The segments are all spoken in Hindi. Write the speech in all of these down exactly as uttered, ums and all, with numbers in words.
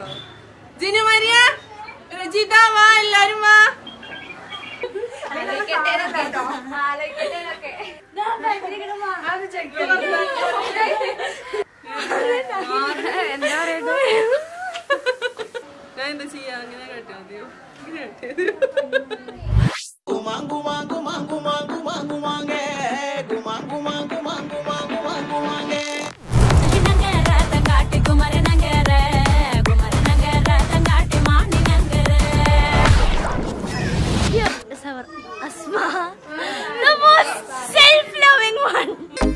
ജിനു മരിയ രജിത വാ എല്ലാരും വാ. ഞാൻ എന്താ ചെയ്യാ അങ്ങനെ കേട്ടോ മതിയോ? Asma, the most self-loving one.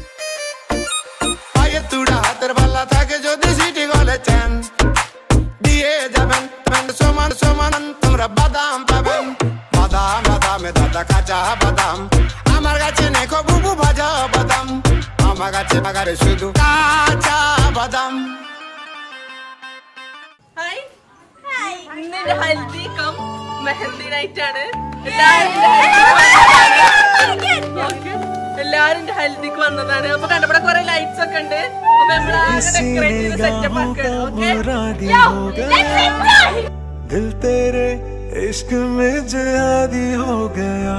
आये तुड़ा हाथर वाला था के जो दिसीटी वाले चैन दिए जबन मैं सोमन सोमन तुमरा बादाम पाबन बादाम बादाम में दादा काचा बादाम आमार गाचे ने को बुबु भाजा बादाम आमार गाचे मगारे शुद्ध काचा बादाम. Hi. Hi. इन्हें हल्दी कम मेहंदी नाइट आने. എല്ലാരും ഹെൽത്തിക്ക് വന്നതാണ്. അപ്പൊ കണ്ടവിടെ കുറെ ലൈറ്റ്സ് ഒക്കെ ഉണ്ട്. അപ്പൊ നമ്മളാകെ സെറ്റപ്പ് ആക്കണം. दिल तेरे इश्क में जिहादी हो गया.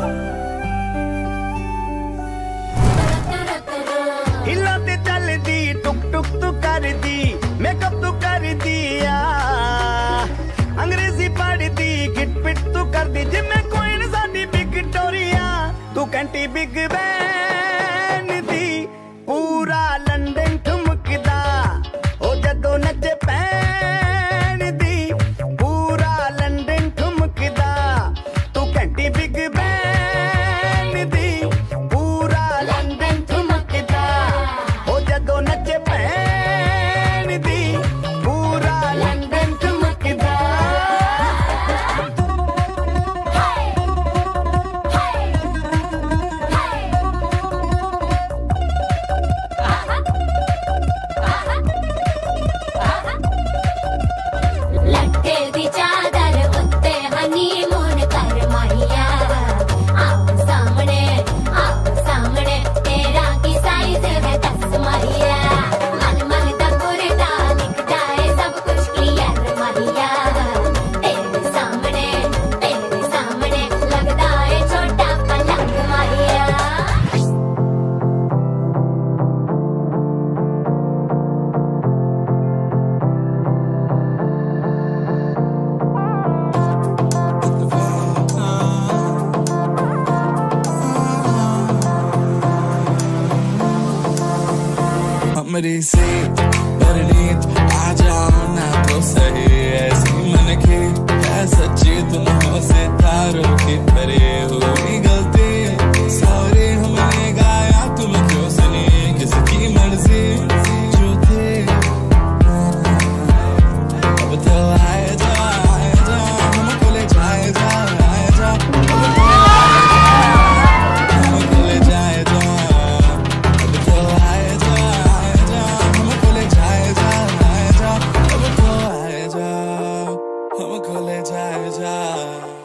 हिलाते चल दी टुक टुक तू कर दी मेकअप तू कर दिया अंग्रेजी पढ़ दी गिट पिट तू कर दी जिम्मे कोई न साडी विक्टोरिया तू कंटी बिग बैन दी पूरा लंदन ठुमकदा ओ जदों नचे पैन दी पूरा लंदन ठुमकदा तू कंटी बिग बैन दी पूरा लंदन ठुमकदा ओ जदों नचे पैन दी पूरा लंदन ठुमकदा. मेरी से नींद आ जाओ ना तो सही ऐसी मन की सच्ची तुम हो सितारों की तरह.